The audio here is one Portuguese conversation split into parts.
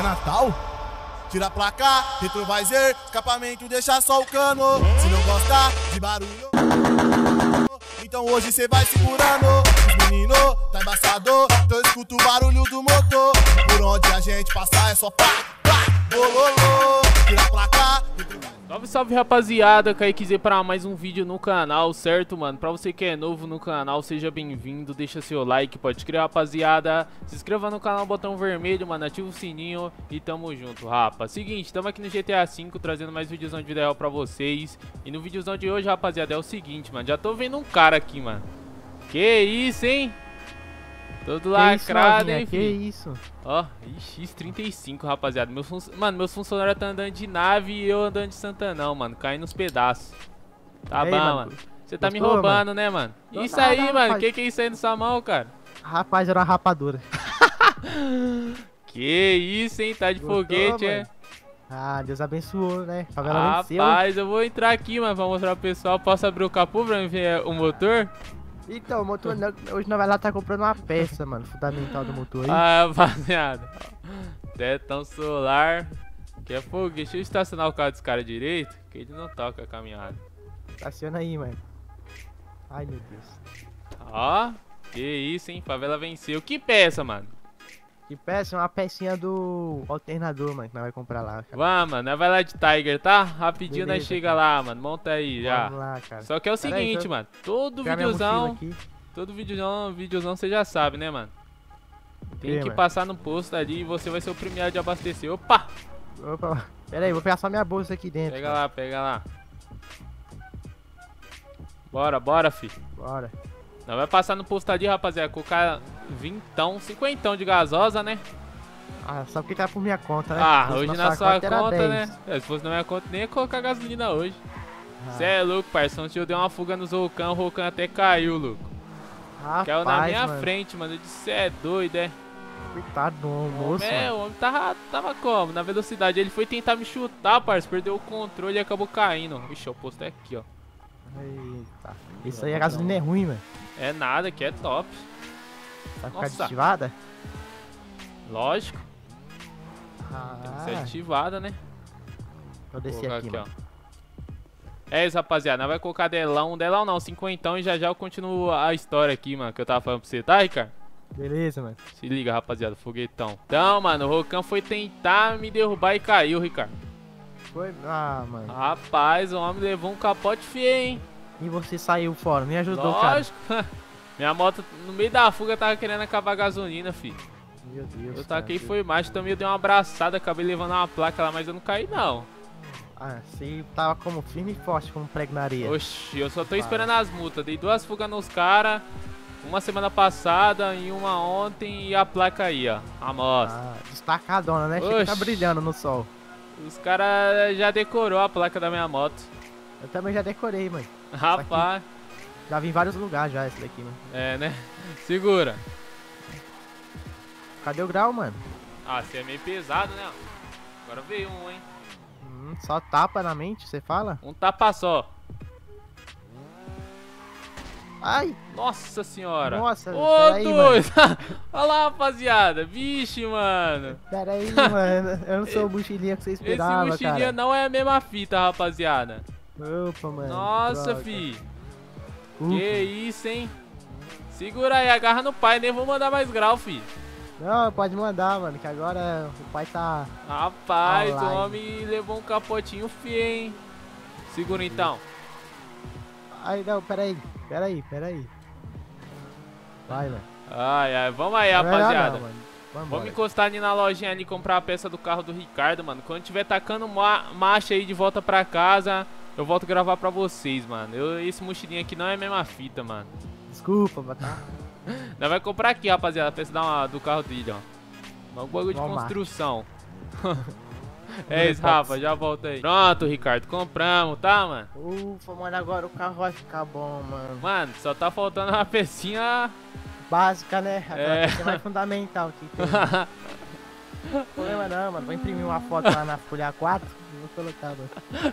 Natal? Tira a placa, retrovisor, escapamento, deixa só o cano. Se não gostar de barulho, então hoje cê vai segurando. Os menino, tá embaçado, então escuta o barulho do motor. Por onde a gente passar é só pá, pá, bololô. Tira a placa, Salve, salve, rapaziada, Kaique para mais um vídeo no canal, certo, mano? Pra você que é novo no canal, seja bem-vindo, deixa seu like, pode crer, rapaziada. Se inscreva no canal, botão vermelho, mano, ativa o sininho e tamo junto, rapa. Seguinte, tamo aqui no GTA V, trazendo mais videozão de vida real pra vocês. E no videozão de hoje, rapaziada, é o seguinte, mano, já tô vendo um cara aqui, mano. Que isso, hein? Todo lacrado, hein, filho? Que isso? Ó, X35, rapaziada. Mano, meus funcionários tá andando de nave e eu andando de Santanão, mano. Caindo nos pedaços. Tá bom, mano. Você tá me roubando, né, mano? Isso aí, mano. Que é isso aí na sua mão, cara? Rapaz, era uma rapadura. Que isso, hein? Tá de foguete, é? Ah, Deus abençoou, né? Favela venceu. Rapaz, eu vou entrar aqui, mano, pra mostrar pro pessoal. Posso abrir o capô pra me ver o motor? Então, o motor hoje nós vai lá tá comprando uma peça, mano, fundamental do motor aí. Ah, rapaziada. Tetão solar. Que é fogo. Deixa eu estacionar o carro desse cara direito, que ele não toca a caminhada. Estaciona aí, mano. Ai, meu Deus. Ó, que isso, hein? Favela venceu. Que peça, mano? Que peça? Uma pecinha do alternador, mano, que nós vai comprar lá, cara. Vamos, mano. Nós vai lá de Tiger, tá? Rapidinho Beleza, nós chega cara. lá, mano. Monta aí já. Vamos lá, cara. Só que é o Pera aí, seguinte, mano. Todo pegar minha mochila videozão. aqui. Todo videozão você já sabe, né, mano? Tem que mano? passar no posto ali e você vai ser o primeiro de abastecer. Opa! Opa, pera aí, vou pegar só minha bolsa aqui dentro. Pega cara. lá, pega lá. Bora, bora, fi. Bora. Nós vai passar no posto ali, rapaziada. Colocar 50 de gasosa, né? Ah, só porque tá por minha conta, né? Ah, Se fosse hoje na sua era conta, 10. né? Se fosse na minha conta, nem ia colocar gasolina hoje. Ah. Cê é louco, parceiro. Ontem eu dei uma fuga nos Rocan, o Rocan até caiu, louco. Rapaz, Caiu na minha mano. frente, mano. Eu disse, cê é doido, é? Coitado do moço, O homem tava como? Na velocidade. Ele foi tentar me chutar, parceiro. Perdeu o controle e acabou caindo. Ixi, o posto é aqui, ó. Eita. Isso aí, a gasolina é ruim, mano. É nada, que é top. Vai ficar Nossa. aditivada? Lógico. Ah, Tem que ser ativada, né? vou descer Colocar aqui, aqui, mano. ó. É isso, rapaziada. Nós vai colocar delão não, 50 e já eu continuo a história aqui, mano, que eu tava falando pra você, tá, Ricardo? Beleza, mano. Se liga, rapaziada, foguetão. Então, mano, o Rocan foi tentar me derrubar e caiu, Ricardo. Foi? Ah, mano. Rapaz, o homem levou um capote feio, hein? E você saiu fora, me ajudou, cara. Lógico. Minha moto, no meio da fuga, tava querendo acabar a gasolina, filho. Meu Deus. Eu cara. taquei foi macho, também eu dei uma abraçada, acabei levando uma placa lá, mas eu não caí, não. Ah, você tava como firme e forte, como prego na areia. Oxi, eu só tô esperando as multas. Dei 2 fugas nos caras, uma semana passada e uma ontem e a placa aí, ó. A mostra. Ah, destacadona, né? Chega que tá Oxi. brilhando no sol. Os caras já decorou a placa da minha moto. Eu também já decorei, mano. Rapaz, Já vi em vários lugares já esse daqui, mano. é, né? Segura. Cadê o grau, mano? Ah, você é meio pesado, né? Agora veio um, hein? Só tapa na mente, você fala? Um tapa só. Ai, Nossa senhora. Nossa, Ô, peraí, doido. Olha lá, rapaziada. Vixe, mano. pera aí, mano. Eu não sou o mochilinha que você Esse esperava, mochilinha cara. não é a mesma fita, rapaziada. Opa, mano. Nossa, droga. fi. Ufa. Que isso, hein? Segura aí, agarra no pai. Nem vou mandar mais grau, fi. Não, pode mandar, mano, que agora o pai tá... Rapaz, o Online. homem levou um capotinho feio, hein? Segura então. Ai, não, pera aí. Vai, mano. Ai, ai, vamos aí, Não é melhor rapaziada. não, mano. Vamos Vambora. encostar ali na lojinha ali, comprar a peça do carro do Ricardo, mano. Quando tiver tacando marcha aí de volta pra casa, eu volto a gravar pra vocês, mano. Esse mochilinho aqui não é a mesma fita, mano. Desculpa, mas tá... Nós vai comprar aqui, rapaziada, a peça do carro dele, ó. Um bagulho de Walmart. construção. É isso, Rafa, já volta aí. Pronto, Ricardo, compramos, tá, mano? Ufa, mano, agora o carro vai ficar bom, mano. Mano, só tá faltando uma pecinha. Básica, né? Aquela É. coisa mais fundamental que tem. Não problema não, mano. Vou imprimir uma foto lá na folha A4 e vou colocar, mano.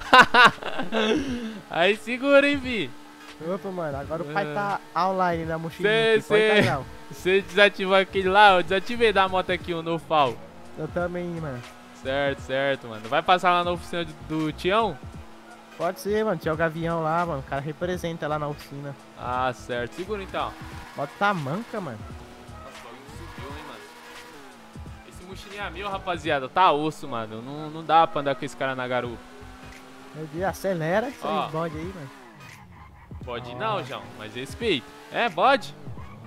Aí segura, hein, vi. Opa, mano, agora o pai tá online na mochilinha Cê- aqui, pode cê- tá, não. Você desativou aquele lá, eu desativei da moto aqui, o no FAL. Eu também, mano. Certo, certo, mano. Vai passar lá na oficina do Tião? Pode ser, mano. Tinha o Gavião lá, mano. O cara representa lá na oficina. Ah, certo. Segura então. Bota tamanca, mano. Nossa, o bagulho subiu, hein, mano. Esse mochilinha meu, rapaziada, tá osso, mano. Não dá pra andar com esse cara na garupa. Meu Deus, acelera esse Ó. bode aí, mano. Pode não, João, mas respeito. É, bode.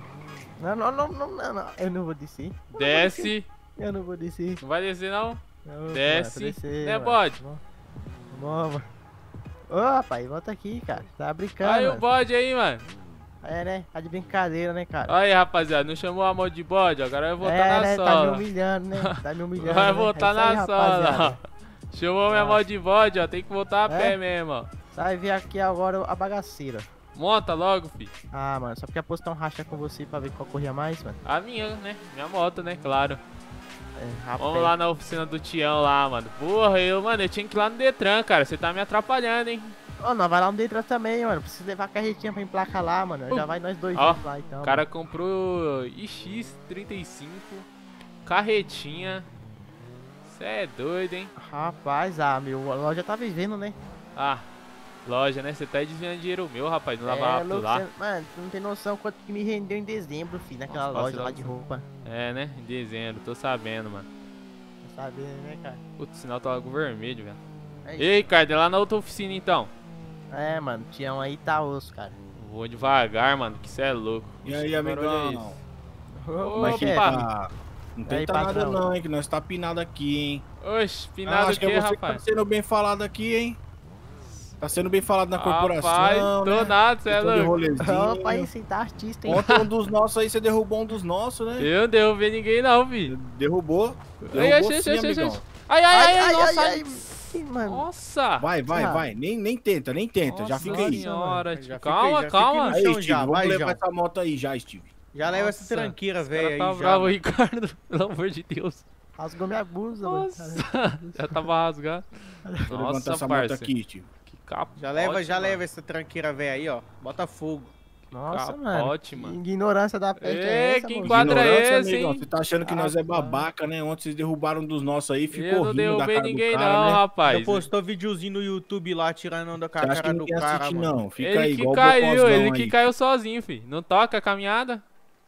Não. Eu não vou descer. Desce. Eu não vou descer. Não vai descer, não? Não, Desce. mano, descer, Né, mano. bode? Vamos, mano. Ô, rapaz, volta aqui, cara. Tá brincando, Aí o mano. bode aí, mano. É, né? Tá de brincadeira, né, cara? Aí, rapaziada, não chamou a mão de bode, agora vai voltar na né? sola. Tá me humilhando, né? Tá me humilhando. Vai né? voltar É isso aí, na rapaziada. sola. Chamou minha mão de bode, ó. Tem que voltar a pé mesmo, ó. Vai ver aqui agora a bagaceira. Monta logo, fi. Ah, mano, só porque apostar um racha com você pra ver qual corria mais, mano. A minha, né? Minha moto, né? Claro. É, rapaz. Vamos lá na oficina do Tião lá, mano. Porra, eu tinha que ir lá no Detran, cara. Você tá me atrapalhando, hein? Ô, nós vai lá no Detran também, mano. Precisa levar a carretinha pra emplacar lá, mano. Já vai nós dois Ó, juntos lá, então. O cara comprou iX35, carretinha. Cê é doido, hein? mano. Rapaz, a loja tá vivendo, né? Ah, loja, né? Você tá desviando dinheiro meu, rapaz. Não lava rápido louco, lá. mano, tu não tem noção quanto que me rendeu em dezembro, filho, naquela Nossa, loja passa lá logo. de roupa. É, né? Em dezembro, tô sabendo, mano. Tá sabendo, né, cara? Putz, o sinal tá logo vermelho, velho. É isso. Ei, Ricardo, é lá na outra oficina então. É, mano, Tião aí tá osso, cara. Vou devagar, mano, que cê é louco. E aí, Agora olha amigão? Ô, Mas, chefe, opa! Não E aí, tenta nada patrão? não, hein, que nós tá pinado aqui, hein. Oxe, finado o acho que que, é você que rapaz? tá sendo bem falado aqui, hein. Tá sendo bem falado na corporação, Rapaz, tô né? nada, cê é Questão de louco. rolezinho. Opa, esse tá artista, hein? Ontem um dos nossos aí, você derrubou um dos nossos, né? Eu não derrubei ninguém não, filho. Derrubou. Ai, Derrubou achei, sim, achei, amigão. achei. Ai, ai, ai, nossa. ai, mano. Nossa. Vai, Ah. vai. Nem tenta, nem tenta. Já Nossa fica aí. senhora, Já tio. fica Calma, aí, já calma. fica Aí, chão Steve, já, vamos vai, levar João. essa moto aí já, Steve. Já leva Nossa, essa tranqueira, Esse velho, cara aí tá já. bravo, Ricardo. Pelo amor de Deus. Rasgou minha blusa, mano. Nossa. Já tava rasgado. Deixa eu levantar Nossa, essa moto parça. aqui, Steve. Que capote, Já mano. leva essa tranqueira, velho, aí, ó. Bota fogo. Nossa, Capote, mano. mano. Que ignorância da peste Ê, é essa, que mano? enquadra Ignorância, esse, amigão. hein? Você tá achando que nós é Rapaz. babaca, né? Ontem vocês derrubaram um dos nossos aí, ficou Eu não rindo da derrubei cara ninguém do cara, não, né? Já rapaz. postou videozinho no YouTube lá, tirando onda com a Você acha que cara do ninguém cara, assiste, mano. não? Fica Ele aí, que igual o caiu, Bocozão ele que aí. caiu sozinho, filho. Não toca a caminhada.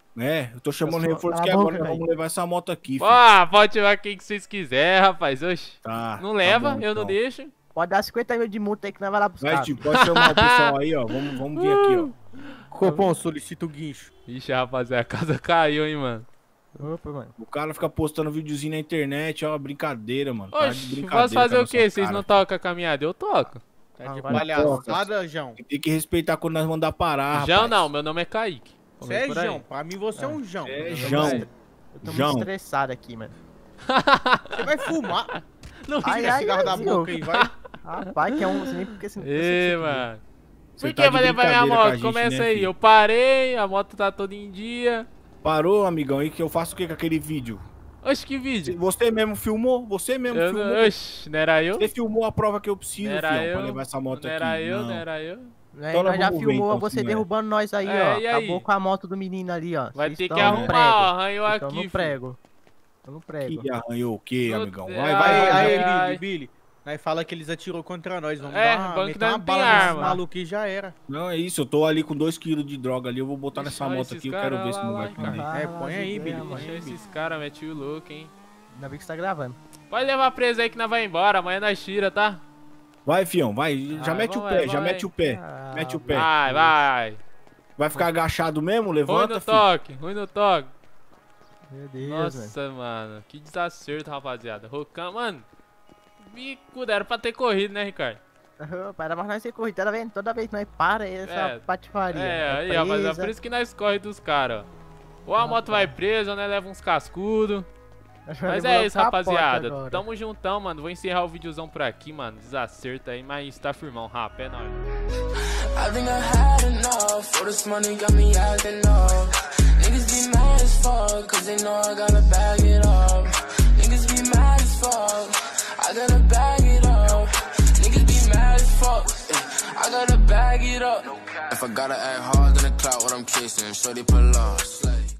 É, eu tô chamando Eu só- reforço Cala que a agora boca, nós vamos velho. levar essa moto aqui, filho. Ah, pode tirar quem que vocês quiserem, rapaz. Oxi. Tá. Não tá leva, bom, eu não então. deixo. Pode dar 50 mil de multa aí que nós vai lá buscar. Vai, Steve, pode chamar o pessoal aí, ó. Vamos vir aqui, ó. Copom, solicita o guincho. Ixi, rapaziada, a casa caiu, hein, mano. Opa, mano. O cara fica postando videozinho na internet, ó, brincadeira, mano. Tá de Oxi, brincadeira posso fazer com a o quê? nossa Vocês cara. não tocam a caminhada? Eu toco. Tá de vai. palhaçada, João. Tem que respeitar quando nós mandar parar, João rapaz. não, meu nome é Kaique. Você é Começa por aí. João. Pra mim você é um João. É Eu tô João. muito- Eu tô João. muito estressado aqui, mano. Você vai fumar. Não, Ai, Tira ai, cigarro da ai, boca aí, vai. Rapaz, que é um... Nem porque assim... Ê, mano. Você Por tá que de vai levar minha brincadeira com a moto? gente, Começa né, aí. filho? Eu parei, a moto tá toda em dia. Parou, amigão, aí que eu faço o que com aquele vídeo? Oxe, que vídeo? Você mesmo filmou? Você mesmo Eu filmou? não, oxe, não era eu? Você filmou a prova que eu preciso, Não era filhão, eu. pra levar essa moto Não aqui. era eu, Não. não era eu. Né, Então nós nós já vamos ver, filmou então, você se não é. derrubando nós aí, É, ó. e aí? Acabou com a moto do menino ali, ó. Vai Vocês ter que estão no arrumar, prego. ó. Arranhou Vocês tão aqui, no filho. prego. Tô no prego. Que arranhou o quê, Meu amigão? Deus. Vai, Ai, vai, vai. ai, ai. Billy. Nós fala que eles atirou contra nós. Vamos É, dar banco meter não uma tem bala nesses arma. malucos e já era. Não, é isso, eu tô ali com 2 kg de droga ali, eu vou botar nessa Deixa moto esses aqui, eu quero caras ver se não lá, vai cara. prender. É, põe aí, Billy. mano. Deixa esses caras, mete o louco, hein. Ainda bem que você tá gravando. Pode levar preso aí que nós vai embora. Amanhã nós tira, tá? Vai, fião, vai, já Vai, mete o vai, pé, vai. já mete o pé. Ah, Mete o pé. Vai, vai. Vai ficar agachado mesmo? Ruim Levanta, no filho. toque, ruim no toque. Meu Deus, mano. Nossa, mano. Que desacerto, rapaziada. Rocão, mano. Bicuda, era pra ter corrido, né, Ricardo? Para mais nós ser corrido, toda vez que nós para essa É, patifaria. É, aí, rapaziada. presa. Por isso que nós corre dos caras, ó. Ou a moto vai presa, ou nós leva uns cascudos. Mas é isso, rapaziada. Tamo juntão, mano. Vou encerrar o videozão por aqui, mano. Desacerto aí, mas tá firmão, rapa. É nóis. I think I had enough. All this money got me acting up. Niggas be mad as fuck, cause they know I gotta bag it up. Niggas be mad as fuck, I gotta bag it up. Niggas be mad as fuck, I gotta bag it up. If I gotta act hard, then the clout what I'm chasing. Shorty pull up, slay.